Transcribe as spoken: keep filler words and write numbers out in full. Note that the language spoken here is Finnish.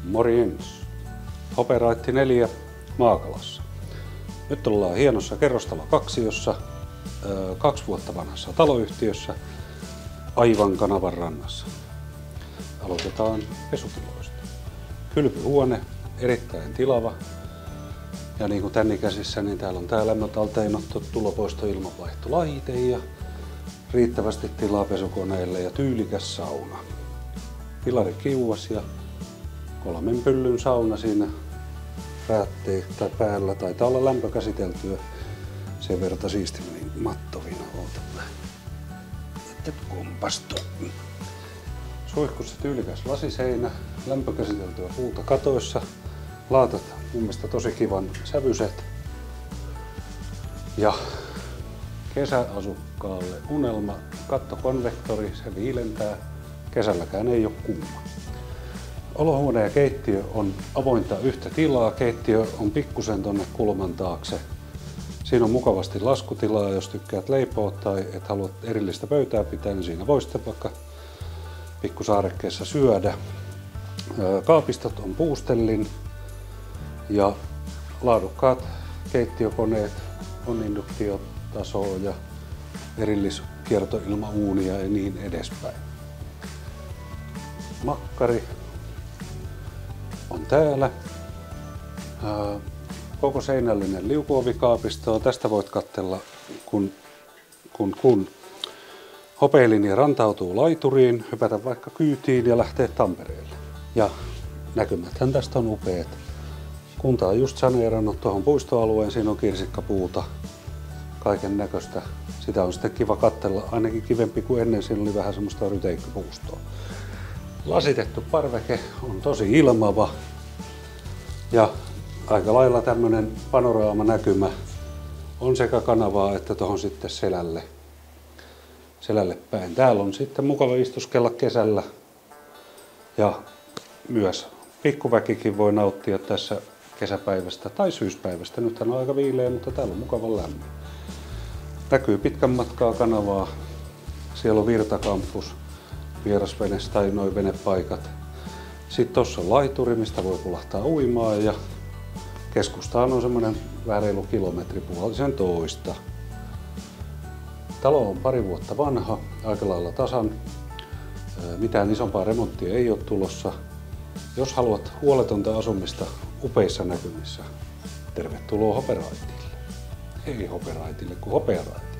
Morjens! Hoperaitti neljä Maakalassa. Nyt ollaan hienossa kerrostalo kaksiossa, kaksi vuotta vanhassa taloyhtiössä, aivan kanavan rannassa. Aloitetaan pesutiloista. Kylpyhuone, erittäin tilava. Ja niin kuin tän ikäisissä, niin täällä on tää lämmöntalteenotto, tulopoisto, ilmanvaihtolaite ja riittävästi tilaa pesukoneelle ja tyylikäs sauna. Pilari kiuas ja kolmen pyllyn sauna siinä päätteen tai päällä. Taitaa olla lämpö käsiteltyä. Sen verran siisti meni mattovina. Oota että kompastu. Suihkussa tyylikäs lasiseinä, lämpökäsiteltyä puuta katoissa. Laatat mun mielestä tosi kivan sävyiset. Ja kesäasukkaalle unelma, kattokonvektori, se viilentää. Kesälläkään ei ole kuuma. Olohuone ja keittiö on avointa yhtä tilaa. Keittiö on pikkusen tonne kulman taakse. Siinä on mukavasti laskutilaa, jos tykkäät leipoa tai et halua erillistä pöytää pitää, niin siinä voi sitten vaikka pikkusaarekkeessa syödä. Kaapistot on puustellin ja laadukkaat keittiökoneet on induktiotasoa ja erilliskiertoilmauunia ja niin edespäin. Makkari on täällä. Koko seinällinen liukuovikaapisto. Tästä voit katsella, kun, kun, kun hopeilinja rantautuu laituriin, hypätä vaikka kyytiin ja lähteä Tampereelle. Ja näkymäthän tästä on upeat. Kunta on just saneerannut tuohon puistoalueen, siinä on kirsikkapuuta, kaiken näköistä. Sitä on sitten kiva katsella, ainakin kivempi kuin ennen, siinä oli vähän semmoista ryteikköpuustoa. Lasitettu parveke on tosi ilmava ja aika lailla tämmönen panoraamanäkymä on sekä kanavaa että tuohon sitten selälle, selälle päin. Täällä on sitten mukava istuskella kesällä ja myös pikkuväkikin voi nauttia tässä kesäpäivästä tai syyspäivästä. Nythän on aika viileä, mutta täällä on mukavan lämmin. Näkyy pitkän matkaa kanavaa. Siellä on virtakampus, vierasvene tai noin venepaikat. Sitten tossa on laituri, mistä voi kulahtaa uimaan ja keskustaan on semmoinen vähän reilu kilometri, puolisen toista. Talo on pari vuotta vanha, aika lailla tasan. Mitään isompaa remonttia ei ole tulossa. Jos haluat huoletonta asumista upeissa näkymissä, tervetuloa Hoperaitille. Ei Hoperaitille, kun Hoperaitille.